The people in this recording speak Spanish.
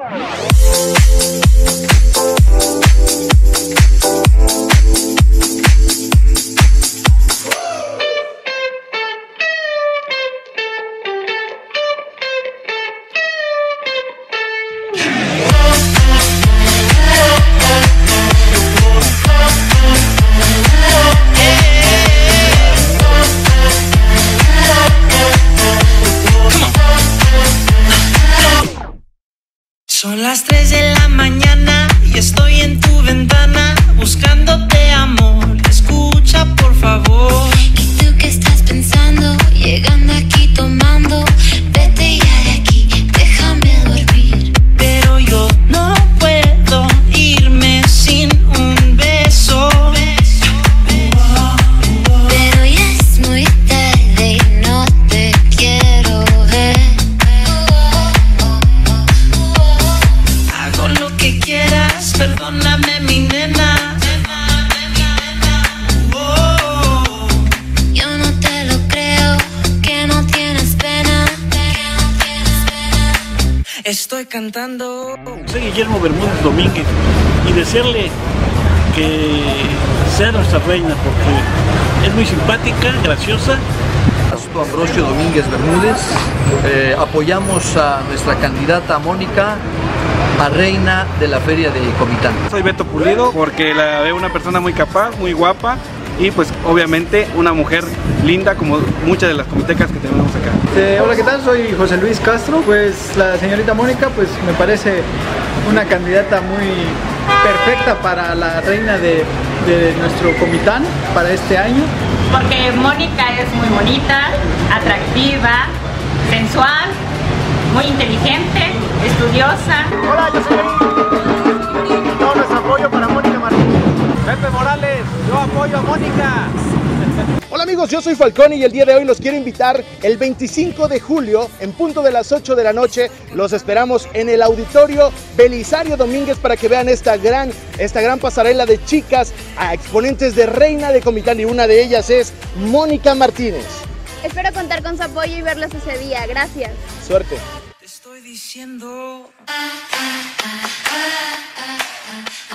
Son las 3 de la mañana y estoy en tu ventana buscándote, amor. Escucha, por favor. ¿Y tú qué estás pensando? Llegando aquí tomando. Vete ya de aquí, déjame dormir. Pero yo no puedo irme sin un beso. Pero ya es muy tarde y no te quiero ver. Hago lo que quieras, perdóname, mi nena. Yo no te lo creo, que no tienes pena. Estoy cantando. Soy Guillermo Bermúdez Domínguez y desearle que sea nuestra reina porque es muy simpática, graciosa. Ambrosio Domínguez Bermúdez, apoyamos a nuestra candidata Mónica a reina de la Feria de Comitán. Soy Beto Pulido porque la veo una persona muy capaz, muy guapa y pues obviamente una mujer linda como muchas de las comitecas que tenemos acá. Hola, ¿qué tal? Soy José Luis Castro. Pues la señorita Mónica pues me parece una candidata muy perfecta para la reina de nuestro Comitán para este año. Porque Mónica es muy bonita, atractiva, sensual, muy inteligente, estudiosa. Hola, yo soy Eric. Todo nuestro apoyo para Mónica Martínez. Pepe Morales, yo apoyo a Mónica. Hola amigos, yo soy Falcón y el día de hoy los quiero invitar el 25 de julio en punto de las 8 de la noche. Los esperamos en el auditorio Belisario Domínguez para que vean esta gran pasarela de chicas a exponentes de Reina de Comitán y una de ellas es Mónica Martínez. Espero contar con su apoyo y verlos ese día. Gracias. Suerte. Te estoy diciendo.